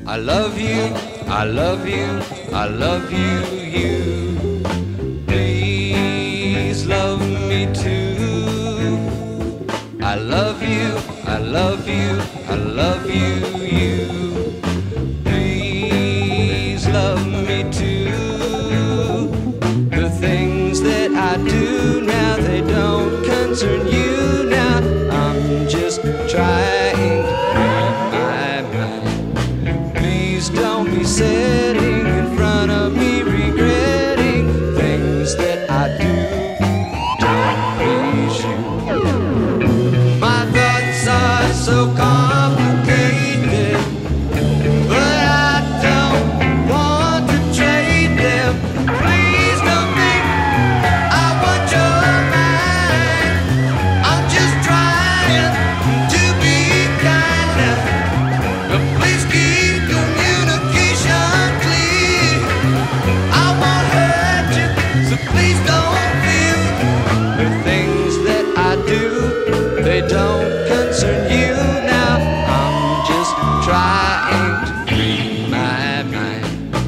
I love you, I love you, I love you, you. Please love me too. I love you, I love you, I love you, you. Please love me too. The things that I do now, they don't concern you now. I'm just trying to free my mind. Please don't be sitting in front of me regretting things that I do don't please you. My thoughts are so complicated, but I don't want to trade them. Please don't think I want your mind. I'm just trying to be kind, but please keep communication clear. I won't hurt you, so please don't feel the things that I do, they don't concern you now. I'm just trying to free my mind.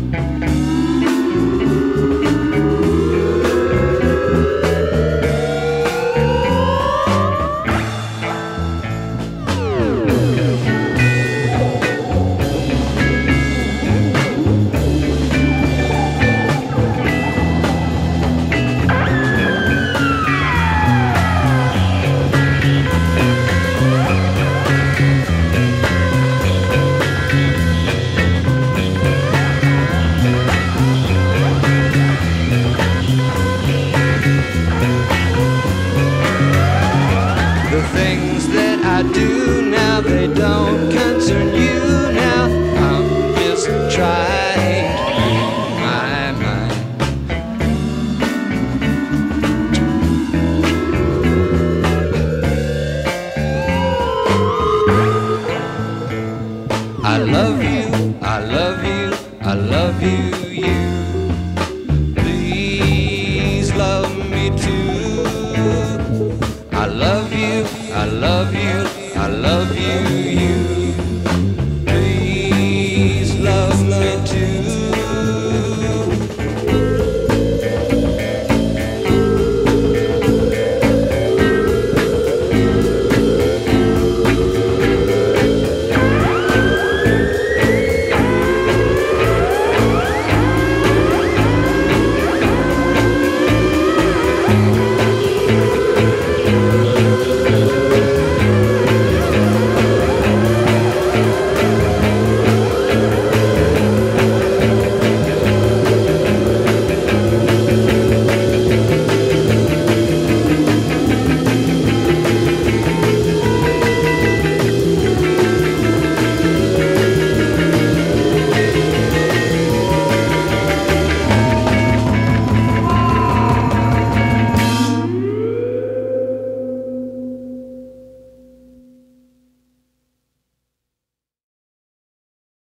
The things that I do now, they don't concern you now. I'm just trying to free my mind. I love you, I love you, I love you, you.